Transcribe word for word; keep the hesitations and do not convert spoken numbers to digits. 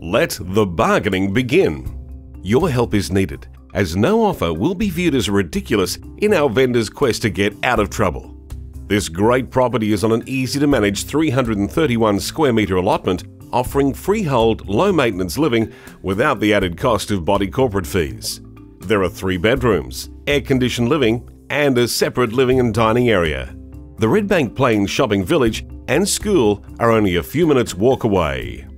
Let the bargaining begin. Your help is needed, as no offer will be viewed as ridiculous in our vendor's quest to get out of trouble. This great property is on an easy-to-manage three hundred thirty-one square metre allotment, offering freehold, low-maintenance living without the added cost of body corporate fees. There are three bedrooms, air-conditioned living, and a separate living and dining area. The Redbank Plains shopping village and school are only a few minutes walk away.